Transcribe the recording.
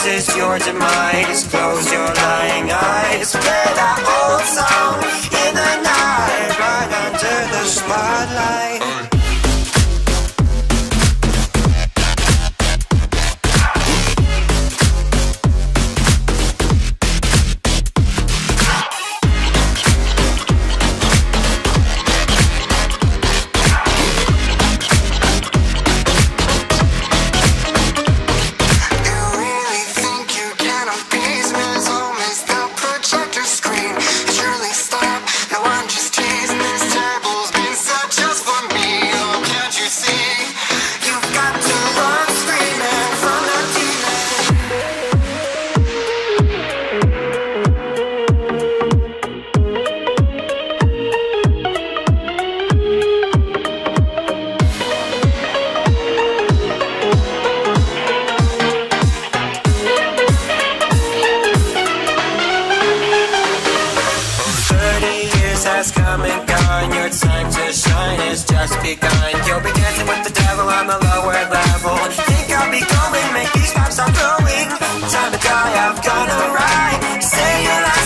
is your demise. Close your lying eyes, play that old song in the night, right under the spotlight. Has come and gone, your time to shine has just begun. You'll be dancing with the devil on the lower level. Think I'll be going, make these pops stop going. Time to die, I've gone alright. Say your life.